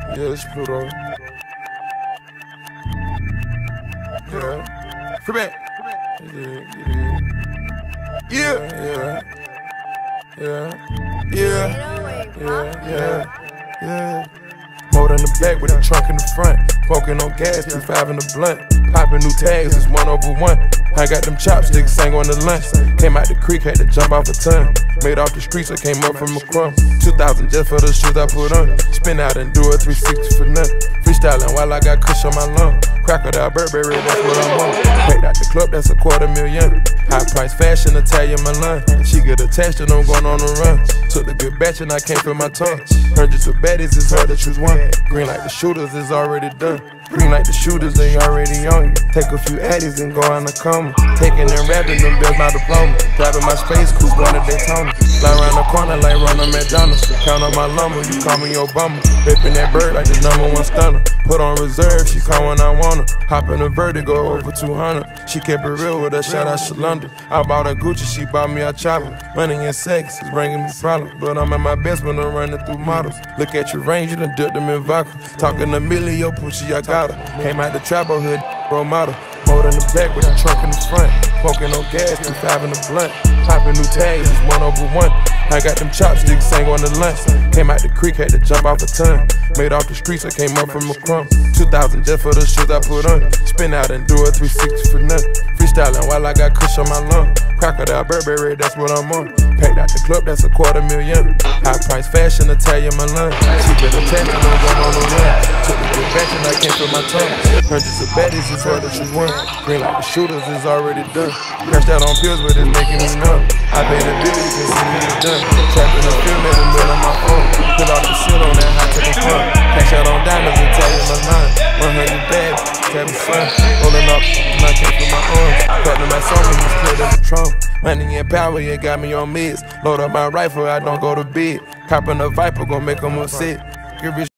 Yeah, it's Pluto. Yeah. Free back. Yeah. Yeah. More than the back with the trunk in the front. Smoking on gas, 2.5 in the blunt. Popping new tags, it's 1/1. I got them chopsticks, sang on the lunch. Came out the creek, had to jump off a ton. Made off the streets, I came up from a crumb. 2,000 just for the shoes I put on. Spin out and do a 360 for nothing. Freestyling while I got kush on my lung. Crocodile Burberry, that's what I want. Packed out the club, that's $250,000. High price fashion, Italian Milan. She get attached and I'm going on the run. Took the good batch and I can't feel my tongue. Hundreds of baddies, it's hard to choose one. Green like the shooters, it's already done. Green like the shooters, they already on you. Take a few addies and go on the coma. Taking and rapping them bills, my diploma. Driving my space coupe, going to Daytona. Fly around the corner like Ronald McDonald. Count on my lumber, you call me Obama. Whipping that bird like the #1 stunner. Put on reserve, she call when I want her. Hop in a Vertigo over 200. She kept it real with a shout out Shalonda. I bought her Gucci, she bought me a chopper. Money and sex is bringing me problems, but I'm at my best when I'm running through models. Look at your range, you done dipped them in vodka. Talking a million, yo, Pussy, I got her. Came out the trap hood, role model. More than the back with the trunk in the front. Smoking on gas, 2.5 in the blunt. Popping new tags, it's 1/1. I got them chopsticks, sang on the lunch. Came out the creek, had to jump off a ton. Made off the streets, I came up from a crumb. 2,000 just for the shoes I put on. Spin out and do a 360 for nothing. Freestyling while I got kush on my lung. Crocodile Burberry, that's what I'm on. Packed out the club, that's $250,000. High price fashion, Italian Milan. She get attached and I'm going on the run. Took the good batch and I can't feel my tongue. Hundreds of baddies, it's hard to choose one. Green like the shooters, it's already done. Crashed out on pills, but it's making me numb. I paid a bill, you can see me, it's done. Trapped in the field, made a mill on my own. Put all the shit on that hot chicken front. Cash out on diamonds, Italian Milan. 100 bags, having fun. Rolling up, and I can't feel my arms. Cutting my song, and you split as a trunk. Money and power, you got me on meds. Load up my rifle, I don't go to bed. Copping a Viper, gon' make 'em upset.